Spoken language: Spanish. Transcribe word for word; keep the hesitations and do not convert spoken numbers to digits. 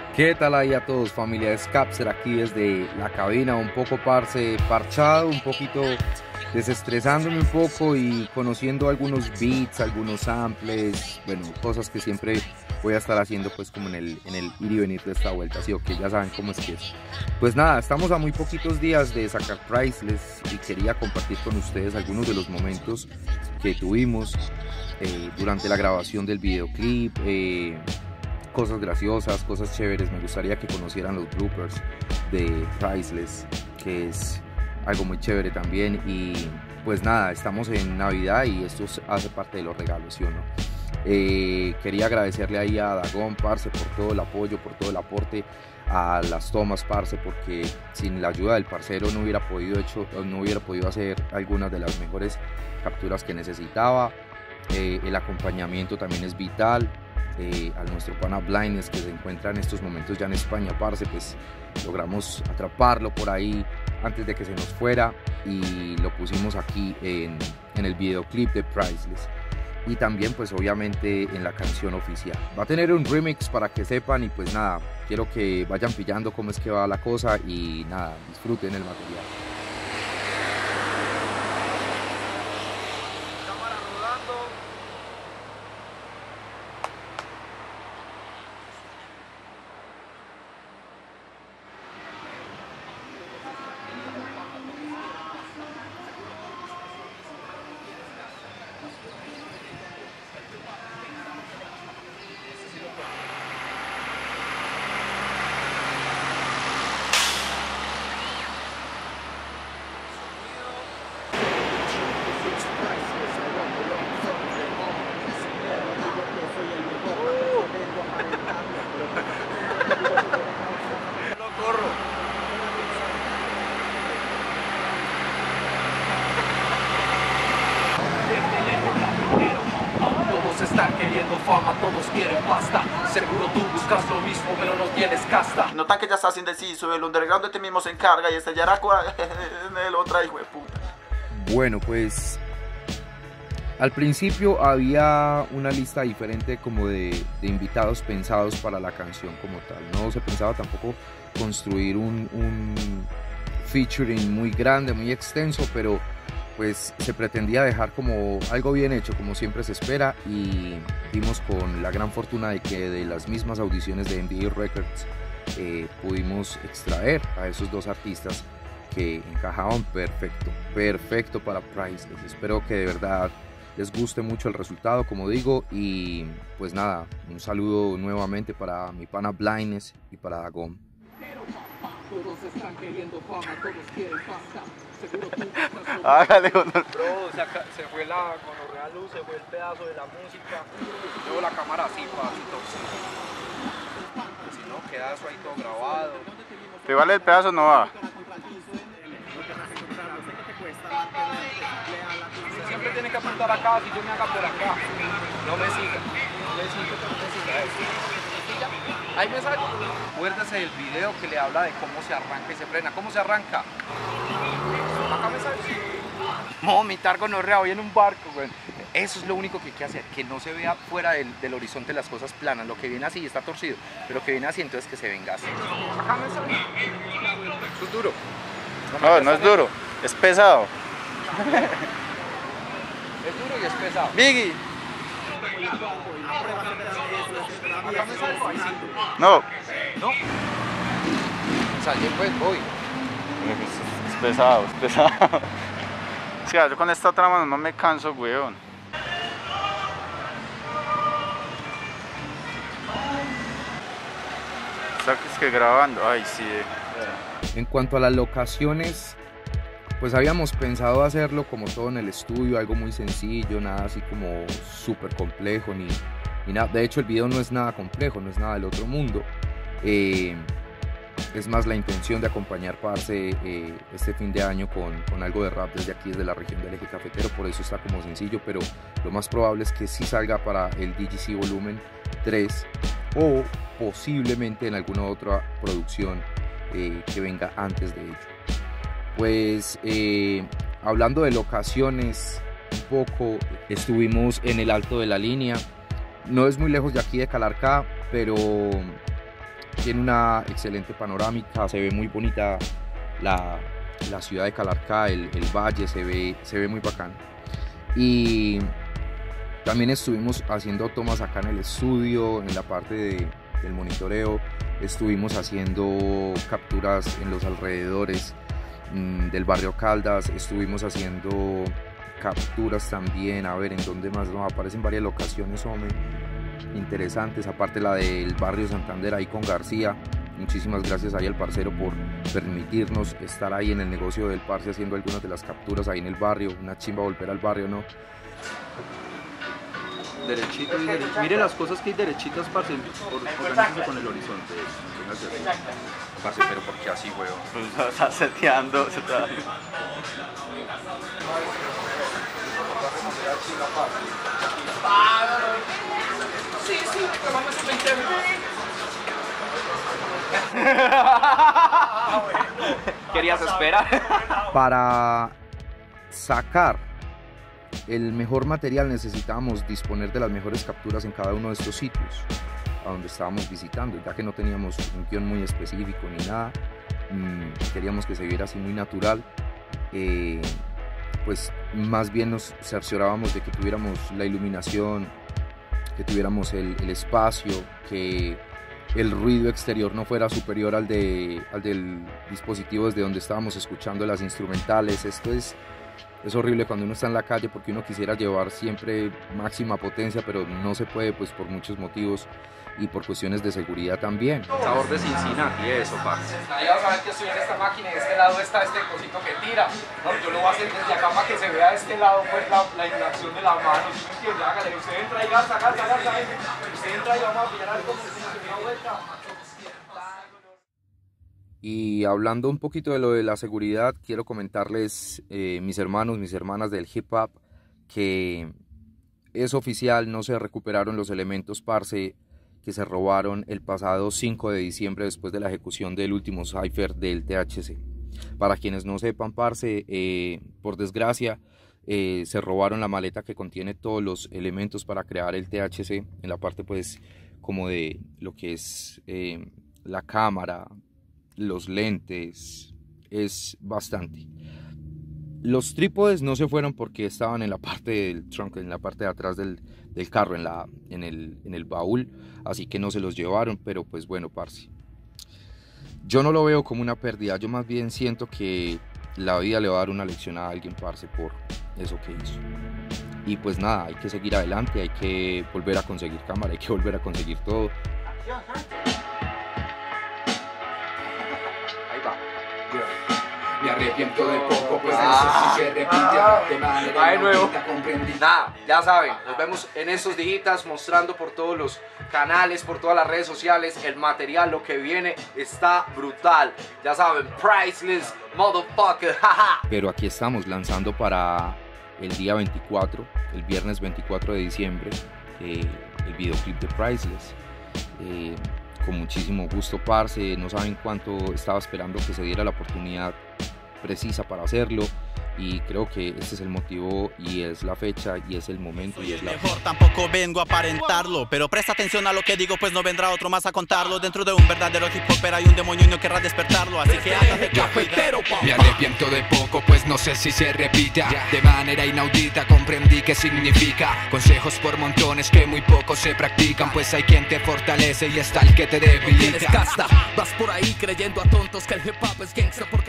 ¿Qué tal ahí a todos, familia de Scapser? Aquí desde la cabina, un poco parce, parchado, un poquito desestresándome un poco y conociendo algunos beats, algunos samples, bueno, cosas que siempre voy a estar haciendo pues como en el, en el ir y venir de esta vuelta, así que ya saben cómo es que es. Pues nada, estamos a muy poquitos días de sacar Priceless y quería compartir con ustedes algunos de los momentos que tuvimos eh, durante la grabación del videoclip, eh, cosas graciosas, cosas chéveres. Me gustaría que conocieran los bloopers de Priceless, que es algo muy chévere también. Y pues nada, estamos en Navidad y esto hace parte de los regalos, ¿sí o no? Eh, quería agradecerle ahí a Dagón, parce, por todo el apoyo, por todo el aporte a las tomas, parce, porque sin la ayuda del parcero no hubiera podido hecho, no hubiera podido hacer algunas de las mejores capturas que necesitaba. Eh, el acompañamiento también es vital. Eh, a nuestro pana Blindness, que se encuentra en estos momentos ya en España, parce, pues logramos atraparlo por ahí antes de que se nos fuera y lo pusimos aquí en, en el videoclip de Priceless y también pues obviamente en la canción oficial. Va a tener un remix para que sepan y pues nada, quiero que vayan pillando cómo es que va la cosa y nada, disfruten el material. Están queriendo fama, todos quieren pasta. Seguro tú buscas lo mismo, pero no tienes casta. Notan que ya estás indeciso, el underground de ti mismo se encarga y este Yaraco en el otro hijo de puta. Bueno, pues al principio había una lista diferente como de, de invitados pensados para la canción como tal. No se pensaba tampoco construir un, un featuring muy grande, muy extenso, pero pues se pretendía dejar como algo bien hecho, como siempre se espera, y dimos con la gran fortuna de que de las mismas audiciones de M D A Records eh, pudimos extraer a esos dos artistas que encajaban perfecto, perfecto para Priceless. Espero que de verdad les guste mucho el resultado, como digo, y pues nada, un saludo nuevamente para mi pana Blindness y para Dagón. Todos están queriendo fama, todos quieren pasta. Seguro tú Hágale, honor. Bro, se, acá, se fue la gonorrea luz, se fue el pedazo de la música. Llevo la cámara así, pasito. Si no, queda eso ahí todo grabado. Pero igual el pedazo no va. Usted siempre tiene que apuntar acá, si yo me haga por acá. No me siga, no me siga, no me siga eso. Ahí me sale. Acuérdese del video que le habla de cómo se arranca y se frena. ¿Cómo se arranca? Acá me sale. Vomitar gonorrea, voy en un barco, güey. Eso es lo único que hay que hacer, que no se vea fuera del, del horizonte las cosas planas. Lo que viene así está torcido, pero lo que viene así entonces que se venga así. Acá me sale. Eso es duro. No, no, no es duro, es pesado. Es duro y es pesado. Biggie. Acá me sale. No. No. Salí pues, voy. Es pesado, es pesado. Sí, yo con esta otra mano no me canso, weón. Estás que grabando, ay sí. En cuanto a las locaciones, pues habíamos pensado hacerlo como todo en el estudio, algo muy sencillo, nada así como súper complejo, ni, ni nada. De hecho el video no es nada complejo, no es nada del otro mundo. Eh, es más la intención de acompañar parce eh, este fin de año con, con algo de rap desde aquí, desde la región del Eje Cafetero, por eso está como sencillo, pero lo más probable es que sí salga para el D G C Volumen tres o posiblemente en alguna otra producción eh, que venga antes de ello. Pues eh, hablando de locaciones un poco, estuvimos en el Alto de la Línea, no es muy lejos de aquí de Calarcá, pero tiene una excelente panorámica, se ve muy bonita la, la ciudad de Calarcá, el, el valle, se ve, se ve muy bacán. Y también estuvimos haciendo tomas acá en el estudio, en la parte de, del monitoreo, estuvimos haciendo capturas en los alrededores mmm, del barrio Caldas, estuvimos haciendo capturas también, a ver en dónde más nos aparecen varias locaciones, hombre, interesantes, aparte la del barrio Santander ahí con García. Muchísimas gracias ahí al parcero por permitirnos estar ahí en el negocio del parce haciendo algunas de las capturas ahí en el barrio. Una chimba volver al barrio, ¿no? Derechito y derechito. Mire las cosas que hay derechitas, parce, organícese con el horizonte. Parce, pero ¿por qué así, weón? Pues está seteando, se está... Sí, sí, vamos a meter. Querías esperar. Para sacar el mejor material necesitábamos disponer de las mejores capturas en cada uno de estos sitios a donde estábamos visitando, ya que no teníamos un guión muy específico ni nada. Mmm, queríamos que se viera así muy natural. Eh, pues más bien nos cerciorábamos de que tuviéramos la iluminación, que tuviéramos el, el espacio, que el ruido exterior no fuera superior al, de, al del dispositivo desde donde estábamos escuchando las instrumentales. Esto es, es horrible cuando uno está en la calle porque uno quisiera llevar siempre máxima potencia, pero no se puede pues por muchos motivos y por cuestiones de seguridad también. Sabor de Cincinnati, eso, parce. Ahí vas a ver que estoy en esta máquina y de este lado está este cosito que tira. No, yo lo voy a hacer desde acá para que se vea de este lado pues la, la inacción de la mano. ¿Sí me entiende? Hágale, usted entra y gasta, gasta, gasta. Usted entra y vamos a pillar algo como se me da vuelta. Y hablando un poquito de lo de la seguridad, quiero comentarles, eh, mis hermanos, mis hermanas del hip hop, que es oficial, no se recuperaron los elementos, parce, que se robaron el pasado cinco de diciembre después de la ejecución del último cipher del T H C. Para quienes no sepan, parce, eh, por desgracia, eh, se robaron la maleta que contiene todos los elementos para crear el T H C, en la parte pues como de lo que es eh, la cámara, los lentes, es bastante. Los trípodes no se fueron porque estaban en la parte del trunk, en la parte de atrás del, del carro, en, la, en, el, en el baúl, así que no se los llevaron, pero pues bueno, parce. Yo no lo veo como una pérdida, yo más bien siento que la vida le va a dar una lección a alguien, parce, por eso que hizo. Y pues nada, hay que seguir adelante, hay que volver a conseguir cámara, hay que volver a conseguir todo. Me arrepiento de poco, pues ah, eso sí se repite. De manera ah, de nuevo. Nada, ya saben, nos vemos en estos días mostrando por todos los canales, por todas las redes sociales, el material, lo que viene está brutal. Ya saben, priceless, motherfucker, jaja. Pero aquí estamos lanzando para el día veinticuatro, el viernes veinticuatro de diciembre, eh, el videoclip de Priceless. Eh, con muchísimo gusto, parce, no saben cuánto estaba esperando que se diera la oportunidad precisa para hacerlo, y creo que este es el motivo y es la fecha y es el momento y es la mejor, tampoco vengo a aparentarlo, pero presta atención a lo que digo, pues no vendrá otro más a contarlo. Dentro de un verdadero hip hopper hay un demonio y no querrá despertarlo, así que ándate cafetero, papá. Me arrepiento de poco, pues no sé si se repita. De manera inaudita comprendí qué significa. Consejos por montones que muy pocos se practican, pues hay quien te fortalece y está el que te debilita. Tienes casta, vas por ahí creyendo a tontos que el hip hop es gangsta.